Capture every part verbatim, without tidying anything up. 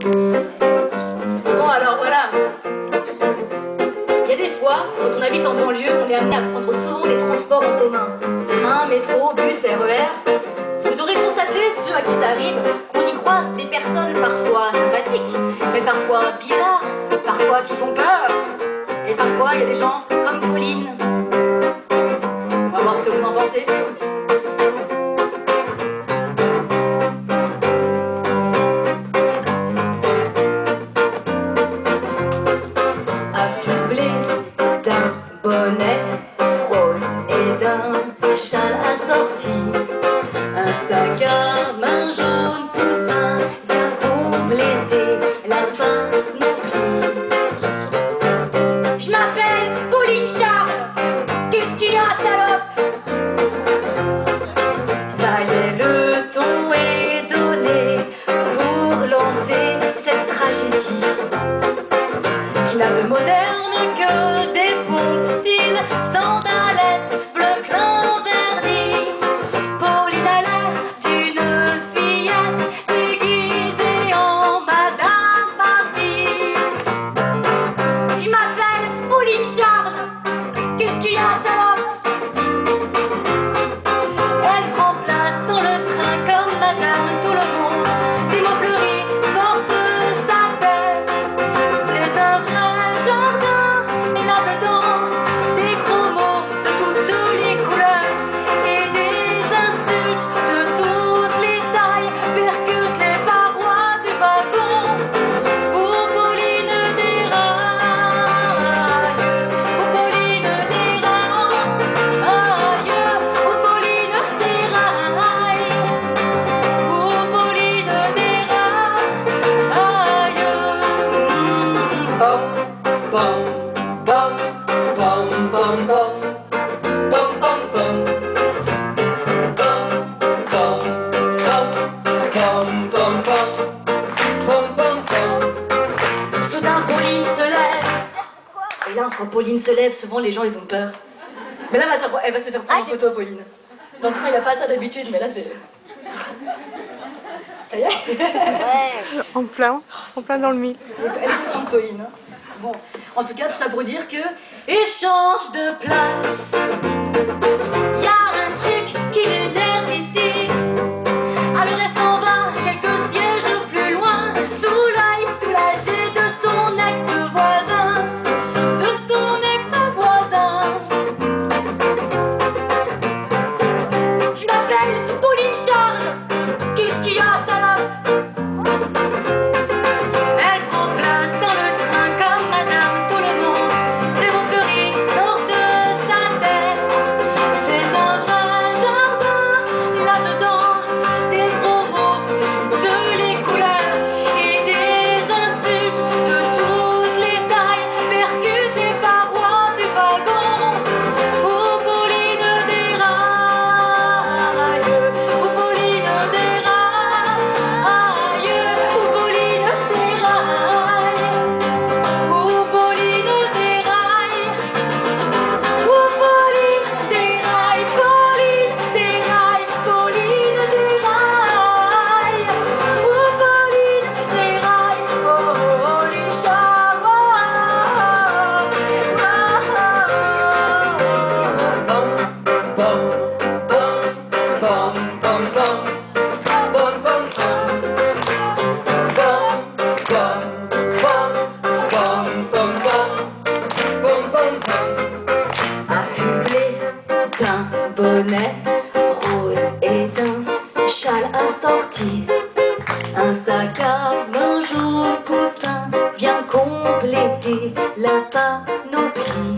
Bon, alors voilà. Il y a des fois, quand on habite en banlieue, on est amené à prendre souvent les transports en commun. Train, métro, bus, R E R. Vous aurez constaté, ceux à qui ça arrive, qu'on y croise des personnes parfois sympathiques, mais parfois bizarres, parfois qui font peur. Et parfois, il y a des gens comme Pauline. On va voir ce que vous en pensez. Affublé d'un bonnet rose et d'un châle assorti, un sac à main jaune poussin vient compléter la panoplie. Je m'appelle Pauline Charles, qu'est-ce qu'il y a, salope? Ça y est, le ton est donné pour lancer cette tragédie qui n'a de moderne que des pompes style sandalettes, bleu plein vernis. Pauline a l'air d'une fillette déguisée en Madame Barbie. Je m'appelle Pauline Charles, qu'est-ce qu'il y a, salope? Elle prend place dans le train comme Madame tout le monde. Des mots fleuris sortent de sa tête. C'est un vrai jardin, et là-dedans, des gros mots de toutes les couleurs et des insultes de toutes les tailles percutent les parois du wagon. Oh Pauline déraille, oh Pauline déraille, oh Pauline déraille, oh Pauline déraille. Bum, bum, bum, bum, bum, bum, bum, bum, bum, bum, bum, bum, bum, bum. Soudain, Pauline se lève. Et là, quand Pauline se lève, souvent les gens ils ont peur. Mais là, elle va se, elle va se faire prendre en photo, Pauline. Dans le train, il n'y a pas ça d'habitude, mais là, c'est. Ça y est? Ouais. En plein, en plein dans le mille. Elle est contente, Pauline. Hein. Bon, en tout cas, tout ça pour dire que. Échange de place. Il y a un truc qui m'énerve ici. Alors elle s'en va quelques sièges plus loin, sous l'œil soulagé de son ex-voisin, de son ex-voisin. Je m'appelle Pauline Charles, qu'est-ce qu'il y a, salope? Elle prend place dans le train comme Madame tout le monde. Des mots fleuris sortent de sa tête. C'est un vrai jardin, là-dedans, des gros mots de toutes les couleurs et des insultes de toutes les tailles percutent les parois du wagon. Oh Pauline déraille, oh Pauline déraille, oh Pauline déraille, oh Pauline déraille, oh Pauline déraille, Pauline déraille, Pauline déraille, oh Pauline déraille, Pauline Charles. Affublé d'un bonnet rose et d'un châle assorti, un sac à main jaune poussin vient compléter la panoplie.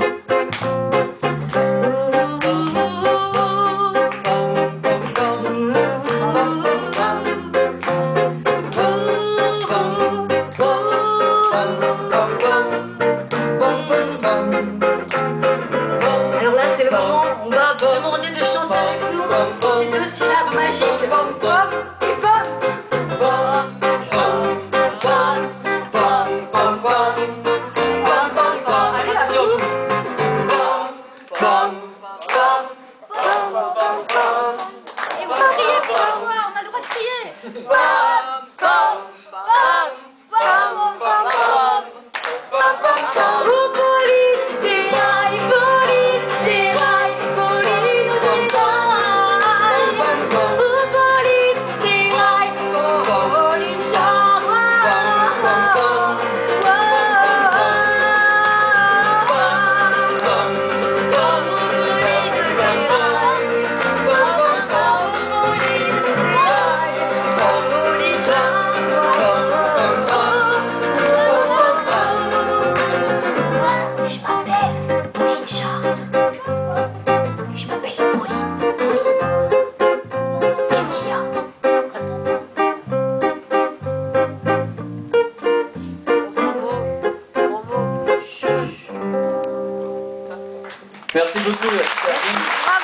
Alors là, c'est le moment, on va vous demander de chanter avec nous ces deux syllabes magiques. Pom et pom. Allez, Merci beaucoup, Sergine.